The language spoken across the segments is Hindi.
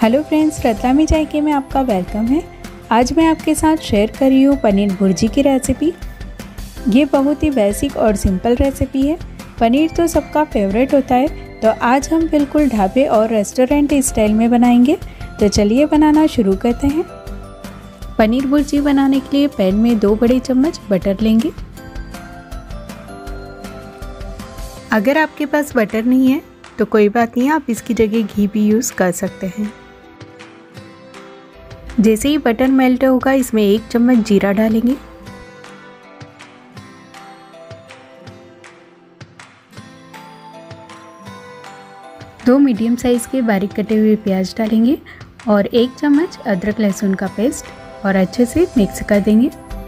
हेलो फ्रेंड्स, रतलामी जायके में आपका वेलकम है। आज मैं आपके साथ शेयर कर रही हूँ पनीर भुर्जी की रेसिपी। ये बहुत ही बेसिक और सिंपल रेसिपी है। पनीर तो सबका फेवरेट होता है, तो आज हम बिल्कुल ढाबे और रेस्टोरेंट स्टाइल में बनाएंगे। तो चलिए बनाना शुरू करते हैं। पनीर भुर्जी बनाने के लिए पैन में 2 बड़े चम्मच बटर लेंगे। अगर आपके पास बटर नहीं है तो कोई बात नहीं, आप इसकी जगह घी भी यूज़ कर सकते हैं। जैसे ही बटर मेल्ट होगा, इसमें 1 चम्मच जीरा डालेंगे। दो मीडियम साइज़ के बारीक कटे हुए प्याज डालेंगे और 1 चम्मच अदरक लहसुन का पेस्ट और अच्छे से मिक्स कर देंगे।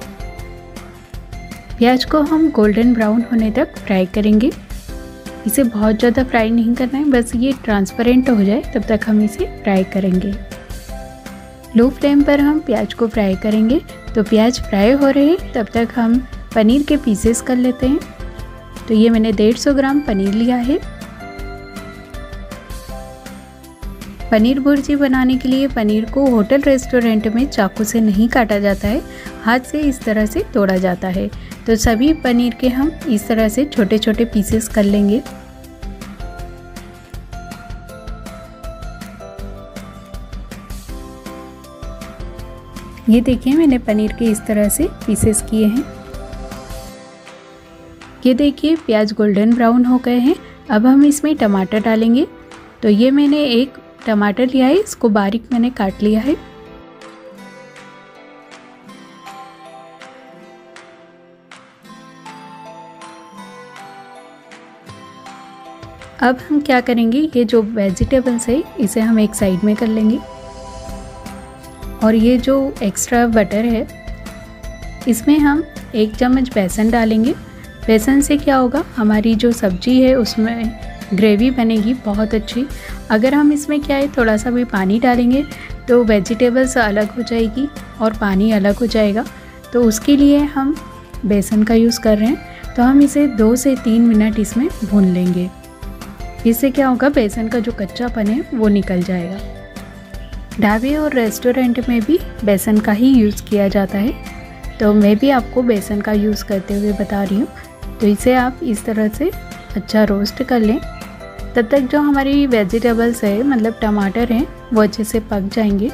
प्याज को हम गोल्डन ब्राउन होने तक फ्राई करेंगे। इसे बहुत ज़्यादा फ्राई नहीं करना है, बस ये ट्रांसपेरेंट हो जाए तब तक हम इसे फ्राई करेंगे। लो फ्लेम पर हम प्याज को फ्राई करेंगे। तो प्याज फ्राई हो रहे तब तक हम पनीर के पीसेस कर लेते हैं। तो ये मैंने 150 ग्राम पनीर लिया है। पनीर भुर्जी बनाने के लिए पनीर को होटल रेस्टोरेंट में चाकू से नहीं काटा जाता है, हाथ से इस तरह से तोड़ा जाता है। तो सभी पनीर के हम इस तरह से छोटे छोटे पीसेस कर लेंगे। ये देखिए, मैंने पनीर के इस तरह से पीसेस किए हैं। ये देखिए, प्याज गोल्डन ब्राउन हो गए हैं। अब हम इसमें टमाटर डालेंगे। तो ये मैंने 1 टमाटर लिया है, इसको बारीक मैंने काट लिया है। अब हम क्या करेंगे, ये जो वेजिटेबल्स है इसे हम एक साइड में कर लेंगे। और ये जो एक्स्ट्रा बटर है इसमें हम 1 चम्मच बेसन डालेंगे। बेसन से क्या होगा, हमारी जो सब्जी है उसमें ग्रेवी बनेगी बहुत अच्छी। अगर हम इसमें क्या है थोड़ा सा भी पानी डालेंगे तो वेजिटेबल्स अलग हो जाएगी और पानी अलग हो जाएगा। तो उसके लिए हम बेसन का यूज़ कर रहे हैं। तो हम इसे 2 से 3 मिनट इसमें भून लेंगे। इससे क्या होगा, बेसन का जो कच्चापन है वो निकल जाएगा। ढाबे और रेस्टोरेंट में भी बेसन का ही यूज़ किया जाता है, तो मैं भी आपको बेसन का यूज़ करते हुए बता रही हूँ। तो इसे आप इस तरह से अच्छा रोस्ट कर लें। तब तक जो हमारी वेजिटेबल्स है, मतलब टमाटर हैं, वो अच्छे से पक जाएंगे।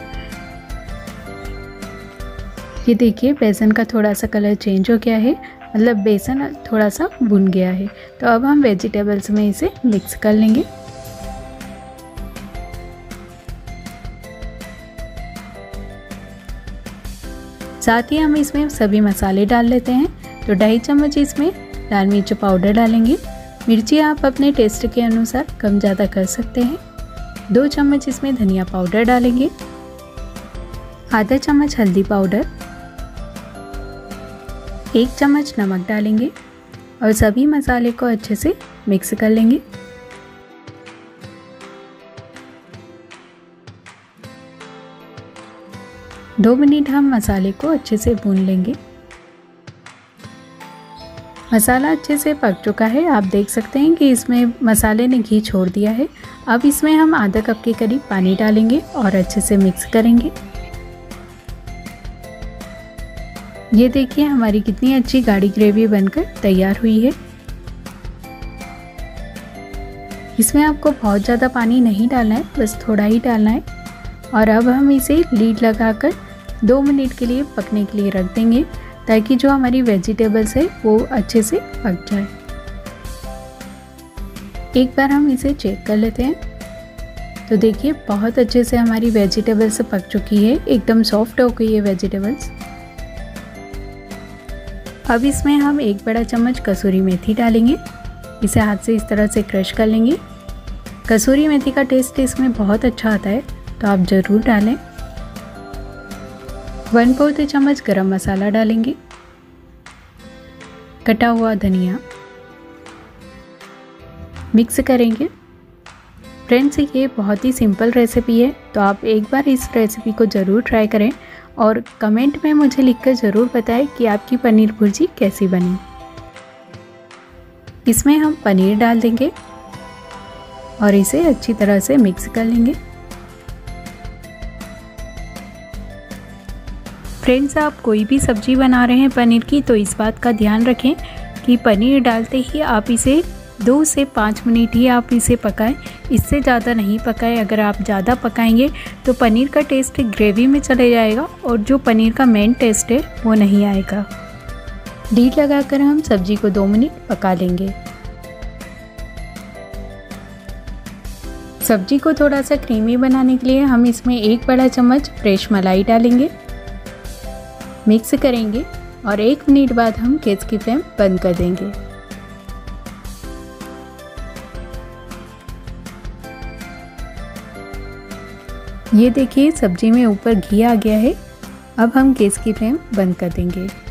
ये देखिए, बेसन का थोड़ा सा कलर चेंज हो गया है, मतलब बेसन थोड़ा सा भुन गया है। तो अब हम वेजिटेबल्स में इसे मिक्स कर लेंगे। साथ ही हम इसमें सभी मसाले डाल लेते हैं। तो 2.5 चम्मच इसमें लाल मिर्च पाउडर डालेंगे। मिर्ची आप अपने टेस्ट के अनुसार कम ज़्यादा कर सकते हैं। 2 चम्मच इसमें धनिया पाउडर डालेंगे। आधा चम्मच हल्दी पाउडर, 1 चम्मच नमक डालेंगे और सभी मसाले को अच्छे से मिक्स कर लेंगे। दो मिनट हम मसाले को अच्छे से भून लेंगे। मसाला अच्छे से पक चुका है। आप देख सकते हैं कि इसमें मसाले ने घी छोड़ दिया है। अब इसमें हम आधा कप के करीब पानी डालेंगे और अच्छे से मिक्स करेंगे। ये देखिए, हमारी कितनी अच्छी गाढ़ी ग्रेवी बनकर तैयार हुई है। इसमें आपको बहुत ज़्यादा पानी नहीं डालना है, बस थोड़ा ही डालना है। और अब हम इसे लीड लगाकर 2 मिनट के लिए पकने के लिए रख देंगे, ताकि जो हमारी वेजिटेबल्स है वो अच्छे से पक जाए। एक बार हम इसे चेक कर लेते हैं। तो देखिए, बहुत अच्छे से हमारी वेजिटेबल्स पक चुकी है, एकदम सॉफ्ट हो गई है वेजिटेबल्स। अब इसमें हम 1 बड़ा चम्मच कसूरी मेथी डालेंगे। इसे हाथ से इस तरह से क्रश कर लेंगे। कसूरी मेथी का टेस्ट इसमें बहुत अच्छा आता है, तो आप ज़रूर डालें। 1/4 चम्मच गरम मसाला डालेंगे। कटा हुआ धनिया मिक्स करेंगे। फ्रेंड्स, ये बहुत ही सिंपल रेसिपी है, तो आप एक बार इस रेसिपी को ज़रूर ट्राई करें और कमेंट में मुझे लिखकर ज़रूर बताएं कि आपकी पनीर भुर्जी कैसी बनी। इसमें हम पनीर डाल देंगे और इसे अच्छी तरह से मिक्स कर लेंगे। फ्रेंड्स, आप कोई भी सब्ज़ी बना रहे हैं पनीर की तो इस बात का ध्यान रखें कि पनीर डालते ही आप इसे 2 से 5 मिनट ही आप इसे पकाएं, इससे ज़्यादा नहीं पकाएं। अगर आप ज़्यादा पकाएंगे तो पनीर का टेस्ट ग्रेवी में चले जाएगा और जो पनीर का मेन टेस्ट है वो नहीं आएगा। लीड लगाकर हम सब्जी को 2 मिनट पका लेंगे। सब्जी को थोड़ा सा क्रीमी बनाने के लिए हम इसमें 1 बड़ा चम्मच फ्रेश मलाई डालेंगे, मिक्स करेंगे और 1 मिनट बाद हम गैस की फ्लेम बंद कर देंगे। ये देखिए सब्जी में ऊपर घी आ गया है। अब हम गैस की फ्लेम बंद कर देंगे।